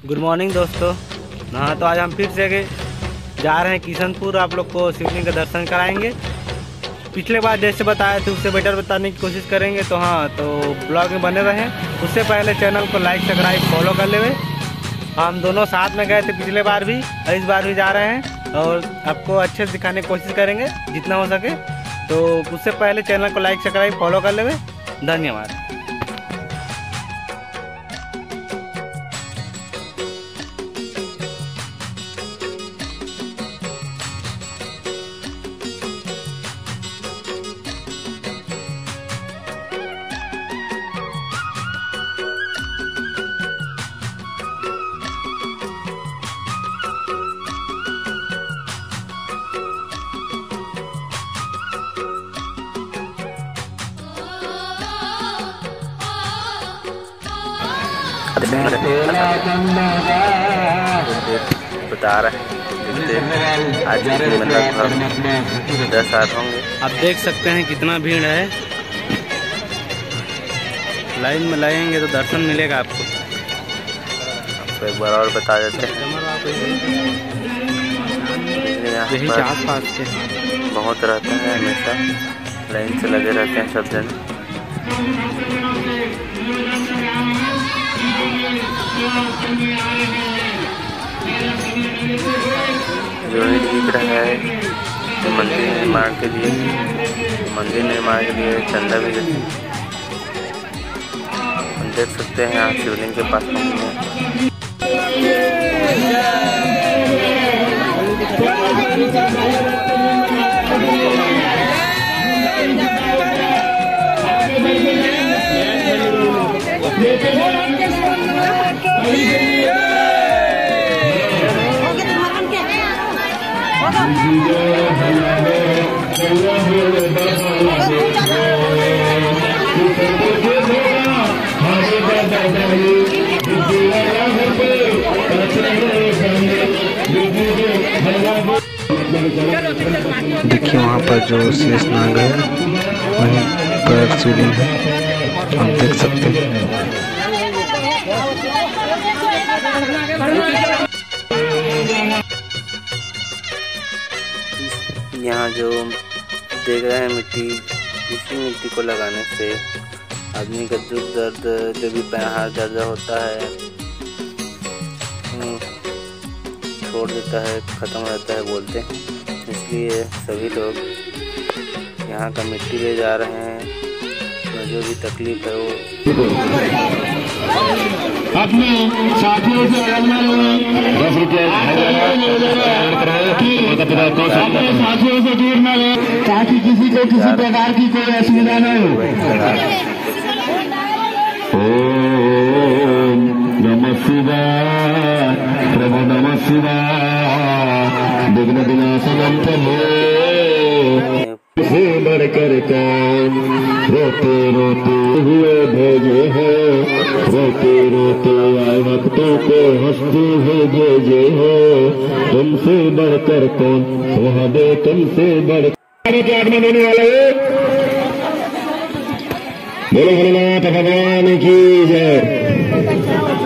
Good morning दोस्तों। हाँ, तो आज हम फिर से जा रहे हैं किशनपुर। आप लोग को शिवलिंग का दर्शन कराएंगे। पिछले बार जैसे बताए थे उससे बेटर बताने की कोशिश करेंगे। तो हाँ, तो ब्लॉग में बने रहें। उससे पहले चैनल को लाइक सब्सक्राइब फॉलो कर लेवे। हम दोनों साथ में गए थे पिछले बार भी और इस बार भी जा रहे हैं और आपको अच्छे से दिखाने की कोशिश करेंगे जितना हो सके। तो उससे पहले चैनल को लाइक सब्सक्राइब फॉलो कर लेवे। धन्यवाद। बता रहे हैं आज लगभग 10 आदमी होंगे। आप देख सकते हैं कितना भीड़ है। लाइन में लगेंगे तो दर्शन मिलेगा आपको। आपको एक बार और बता देते हैं, यही आसपास के बहुत रहते हैं, हमेशा लाइन से लगे रहते हैं सब जन। यूनिट दिख रहा है मंदिर निर्माण के लिए। चंदा भी हम देख सकते हैं। यहाँ शिवलिंग के पास देखिए वहाँ पर जो शेष नाग है वहीं पर शिवलिंग है, हम देख सकते हैं। यहाँ जो देख रहे हैं मिट्टी, इसी मिट्टी को लगाने से आदमी का दुख दर्द जो भी पैर हाथ दर्द होता है छोड़ देता है, ख़त्म हो जाता है बोलते हैं। इसलिए सभी लोग यहाँ का मिट्टी ले जा रहे हैं। जो भी तकलीफ है वो अपने साथियों से अपने साथियों से दूर न रहे ताकि किसी को किसी प्रकार की कोई असुविधा न हो। ओम नमः शिवाय, प्रभु नमः शिवाय, विघ्न विनाशनम प्रभो। से बढ़कर कौन रोते रोते हुए भेजे हैं, रोते रोते आए भक्तों को हंसते हुए भेजे हैं। तुमसे बढ़कर कौन वहाँ दे, तुमसे बढ़कर आत्मा देने वाले। बोलो भोलेनाथ भगवान की जय।